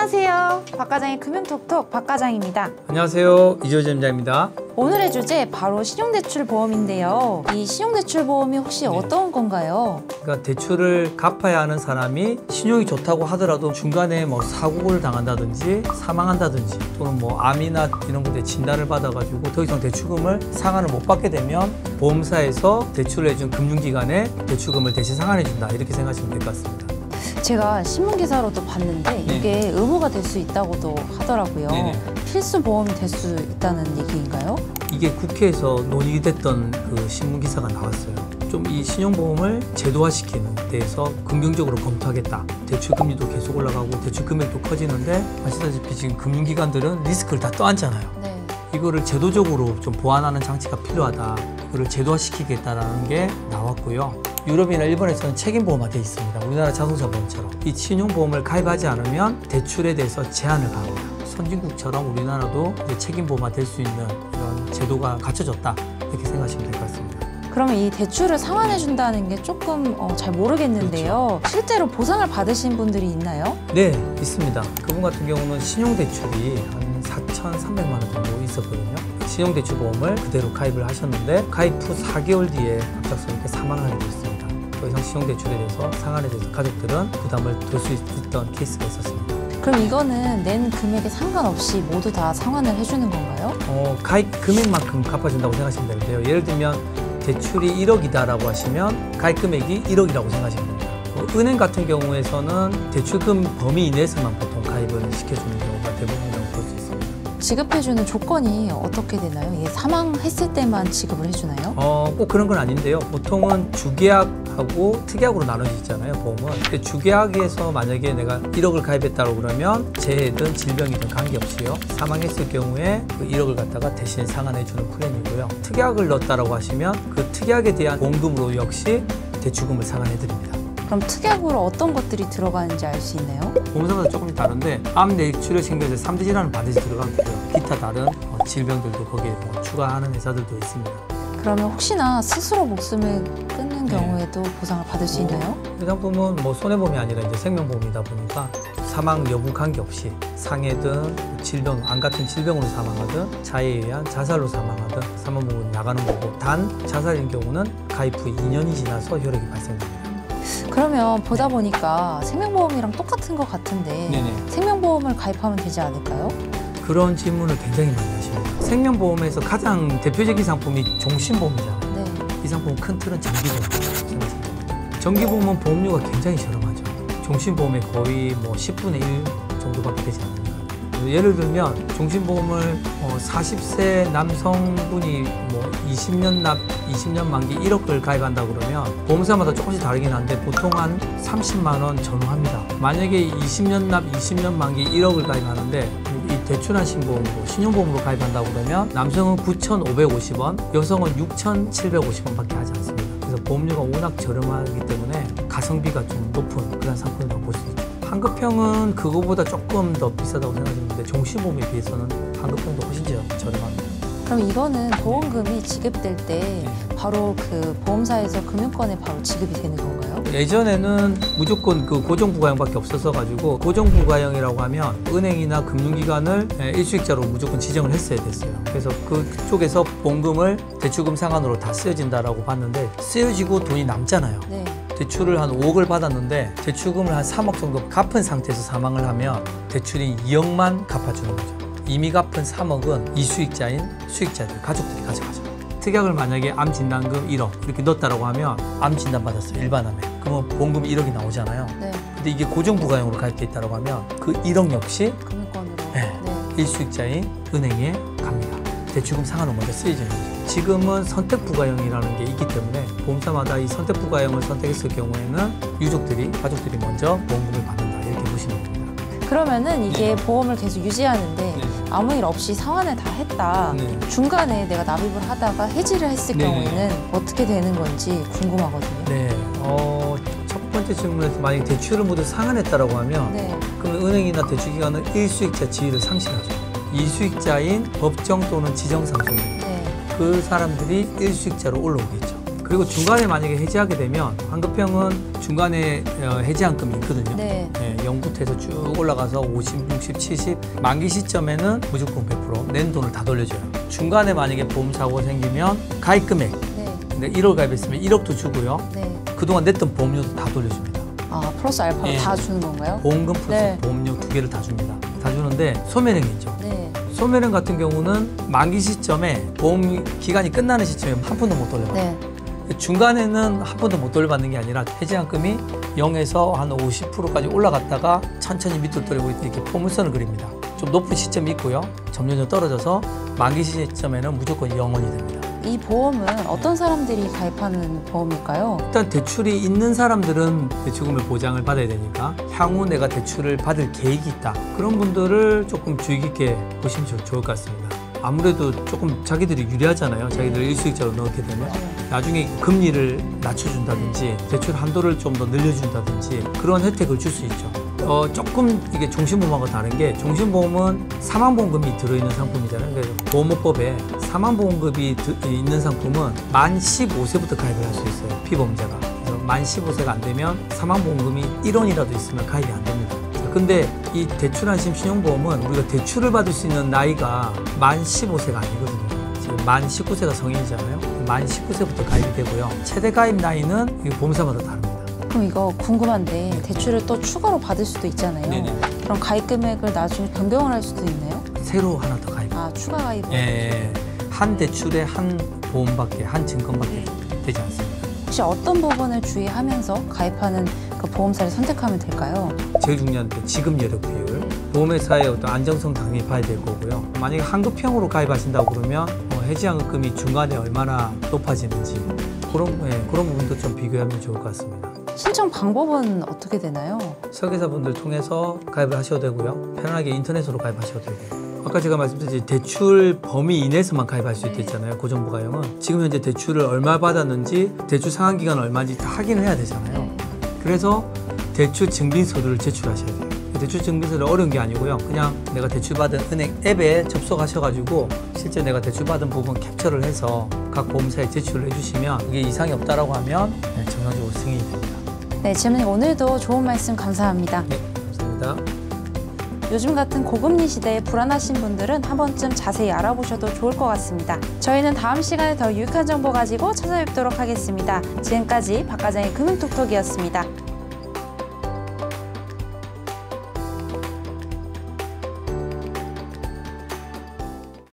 안녕하세요. 박과장의 금융톡톡 박과장입니다. 안녕하세요. 이조재임자입니다. 오늘의 주제 바로 신용대출보험인데요. 이 신용대출보험이 혹시 어떤 건가요? 그러니까 대출을 갚아야 하는 사람이 신용이 좋다고 하더라도 중간에 뭐 사고를 당한다든지 사망한다든지 또는 뭐 암이나 이런 것에 진단을 받아가지고 더 이상 대출금을 상환을 못 받게 되면 보험사에서 대출을 해준 금융기관에 대출금을 대신 상환해준다 이렇게 생각하시면 될 것 같습니다. 제가 신문기사로도 봤는데 이게 의무가 될 수 있다고도 하더라고요. 필수 보험이 될 수 있다는 얘기인가요? 이게 국회에서 논의됐던 그 신문기사가 나왔어요. 좀 이 신용보험을 제도화시키는 데에서 긍정적으로 검토하겠다. 대출금리도 계속 올라가고 대출 금액도 커지는데 아시다시피 지금 금융기관들은 리스크를 다 떠안잖아요. 이거를 제도적으로 좀 보완하는 장치가 필요하다. 이거를 제도화시키겠다라는 게 나왔고요. 유럽이나 일본에서는 책임보험화 돼 있습니다. 우리나라 자동차보험처럼. 이 신용보험을 가입하지 않으면 대출에 대해서 제한을 가합니다. 선진국처럼 우리나라도 이제 책임보험화 될 수 있는 이런 제도가 갖춰졌다. 이렇게 생각하시면 될 것 같습니다. 그러면 이 대출을 상환해준다는 게 조금 잘 모르겠는데요. 그렇죠. 실제로 보상을 받으신 분들이 있나요? 네, 있습니다. 그분 같은 경우는 신용대출이 한 4,300만 원 정도 있었거든요. 신용대출보험을 그대로 가입을 하셨는데 가입 후 4개월 뒤에 갑작스럽게 사망하게 됐습니다. 더 이상 신용대출에 대해서 상환에 대해서 가족들은 부담을 덜 수 있었던 케이스가 있었습니다. 그럼 이거는 낸 금액에 상관없이 모두 다 상환을 해주는 건가요? 가입 금액만큼 갚아준다고 생각하시면 되는데요. 예를 들면 대출이 1억이다라고 하시면 가입 금액이 1억이라고 생각하시면 됩니다. 은행 같은 경우에서는 대출금 범위 이내에서만 보통 가입을 시켜주는 경우가 대부분이라고 볼 수 있습니다. 지급해주는 조건이 어떻게 되나요? 이게 사망했을 때만 지급을 해주나요? 꼭 그런 건 아닌데요. 보통은 주계약하고 특약으로 나눠지잖아요, 보험은. 근데 주계약에서 만약에 내가 1억을 가입했다고 그러면 재해든 질병이든 관계없이요. 사망했을 경우에 그 1억을 갖다가 대신 상환해주는 플랜이고요. 특약을 넣었다고 하시면 그 특약에 대한 보험금으로 역시 대출금을 상환해드립니다. 그럼 특약으로 어떤 것들이 들어가는지 알 수 있나요? 보험사마다 조금 다른데 암 뇌출혈 신경제 3대 질환은 반드시 들어가고요. 기타 다른 질병들도 거기에 추가하는 회사들도 있습니다. 그러면 혹시나 스스로 목숨을 끊는 경우에도 보상을 받을 수 있나요? 이 상품은 뭐 손해보험이 아니라 이제 생명보험이다 보니까 사망 여부 관계없이 상해든 질병, 암 같은 질병으로 사망하든 자해에 의한 자살로 사망하든 사망보험은 나가는 거고 단 자살인 경우는 가입 후 2년이 지나서 혈액이 발생됩니다. 그러면 보다 보니까 생명보험이랑 똑같은 것 같은데 생명보험을 가입하면 되지 않을까요? 그런 질문을 굉장히 많이 하십니다. 생명보험에서 가장 대표적인 상품이 종신보험이잖아요. 이 상품은 큰 틀은 정기보험. 정기보험은 보험료가 굉장히 저렴하죠. 종신보험의 거의 뭐 10분의 1 정도밖에 되지 않습니다. 예를 들면 종신보험을 40세 남성분이 뭐 20년 납, 20년 만기 1억을 가입한다 그러면 보험사마다 조금씩 다르긴 한데 보통 한 30만 원 전후합니다. 만약에 20년 납, 20년 만기 1억을 가입하는데 이 대출한 신보험으로 신용보험으로 가입한다고 그러면 남성은 9,550원, 여성은 6,750원밖에 하지 않습니다. 그래서 보험료가 워낙 저렴하기 때문에 가성비가 좀 높은 그런 상품이라고 볼 수 있죠. 환급형은 그거보다 조금 더 비싸다고 생각했는데 종신보험에 비해서는 환급형도 훨씬 저렴합니다. 그럼 이거는 보험금이 지급될 때 바로 그 보험사에서 금융권에 바로 지급이 되는 건가요? 예전에는 무조건 그 고정부가형밖에 없어서 가지고 고정부가형이라고 하면 은행이나 금융기관을 일수익자로 무조건 지정을 했어야 됐어요. 그래서 그쪽에서 보험금을 대출금 상환으로 다 쓰여진다라고 봤는데 쓰여지고 돈이 남잖아요. 대출을 한 5억을 받았는데 대출금을 한 3억 정도 갚은 상태에서 사망을 하면 대출이 2억만 갚아주는 거죠. 이미 갚은 3억은 이수익자인 수익자들, 가족들이 가져가죠. 특약을 만약에 암 진단금 1억 이렇게 넣었다고 하면 암 진단 받았어요, 일반암에. 그러면 보험금 1억이 나오잖아요. 근데 이게 고정부가형으로 가입돼 있다고 하면 그 1억 역시 금융권으로 일수익자인 은행에 갑니다. 대출금 상환으로 먼저 쓰여지는 거죠. 지금은 선택부가형이라는 게 있기 때문에 보험사마다 이 선택부가형을 선택했을 경우에는 유족들이, 가족들이 먼저 보험금을 받는다 이렇게 보시면 됩니다. 그러면은 이게 보험을 계속 유지하는데 아무 일 없이 상환을 다 했다. 중간에 내가 납입을 하다가 해지를 했을 경우에는 어떻게 되는 건지 궁금하거든요. 첫 번째 질문에서 만약에 대출을 모두 상환했다고 하면 그러면 은행이나 대출기관은 일수익자 지위를 상실하죠. 이수익자인 법정 또는 지정상속인 그 사람들이 일수익자로 올라오겠죠. 그리고 중간에 만약에 해지하게 되면 환급형은 중간에 해지한금이 있거든요. 0부터 해서 쭉 올라가서 50, 60, 70 만기 시점에는 무조건 100% 낸 돈을 다 돌려줘요. 중간에 만약에 보험 사고가 생기면 가입 금액 근데 1억 가입했으면 1억도 주고요. 그동안 냈던 보험료도 다 돌려줍니다. 아, 플러스 알파로 다 주는 건가요? 보험금 플러스 보험료 2개를 다 줍니다. 다 주는데 소멸행이죠. 소멸행 같은 경우는 만기 시점에 보험 기간이 끝나는 시점에 한 푼도 못 돌려받아요. 중간에는 한 푼도 못 돌려받는 게 아니라 해지한금이 0에서 한 50%까지 올라갔다가 천천히 밑으로 떨어지고 이렇게 포물선을 그립니다. 좀 높은 시점이 있고요. 점점 떨어져서 만기 시점에는 무조건 0원이 됩니다. 이 보험은 어떤 사람들이 가입하는 보험일까요? 일단 대출이 있는 사람들은 대출금을 보장을 받아야 되니까 향후 내가 대출을 받을 계획이 있다. 그런 분들을 조금 주의 깊게 보시면 좋을 것 같습니다. 아무래도 조금 자기들이 유리하잖아요. 자기들을 일수익자로 넣게 되면 나중에 금리를 낮춰준다든지 대출 한도를 좀 더 늘려준다든지 그런 혜택을 줄 수 있죠. 조금 이게 종신보험하고 다른 게 종신보험은 사망보험금이 들어있는 상품이잖아요. 그래서 보험업법에 사망보험금이 있는 상품은 만 15세부터 가입을 할 수 있어요. 피보험자가. 그래서 만 15세가 안 되면 사망보험금이 1원이라도 있으면 가입이 안 됩니다. 근데 이 대출안심 신용보험은 우리가 대출을 받을 수 있는 나이가 만 15세가 아니거든요. 지금 만 19세가 성인이잖아요. 만 19세부터 가입이 되고요. 최대 가입 나이는 보험사마다 다릅니다. 그럼 이거 궁금한데 대출을 또 추가로 받을 수도 있잖아요. 그럼 가입 금액을 나중에 변경을 할 수도 있나요? 새로 하나 더 가입. 아, 추가 가입. 한 대출에 한 보험밖에, 한 증권밖에 되지 않습니다. 혹시 어떤 부분을 주의하면서 가입하는 그 보험사를 선택하면 될까요? 제일 중요한 게 지급 여력 비율, 보험회사의 어떤 안정성 당연히 봐야 될 거고요. 만약에 한급형으로 가입하신다고 그러면 해지환급금이 중간에 얼마나 높아지는지 그런 부분도 좀 비교하면 좋을 것 같습니다. 신청 방법은 어떻게 되나요? 설계사분들 통해서 가입을 하셔도 되고요. 편하게 인터넷으로 가입하셔도 되고요. 아까 제가 말씀드린 대출 범위 이내에서만 가입할 수 있댔잖아요. 고정부가형은. 지금 현재 대출을 얼마 받았는지 대출 상환 기간 얼마인지 다 확인을 해야 되잖아요. 그래서 대출 증빙서류를 제출하셔야 돼요. 대출 증빙서류 어려운 게 아니고요. 그냥 내가 대출 받은 은행 앱에 접속하셔가지고 실제 내가 대출 받은 부분 캡처를 해서 각 보험사에 제출을 해주시면 이게 이상이 없다라고 하면 정상적으로 승인이 됩니다. 네, 지문님 오늘도 좋은 말씀 감사합니다. 네, 감사합니다. 요즘 같은 고금리 시대에 불안하신 분들은 한 번쯤 자세히 알아보셔도 좋을 것 같습니다. 저희는 다음 시간에 더 유익한 정보 가지고 찾아뵙도록 하겠습니다. 지금까지 박 과장의 금융톡톡이었습니다.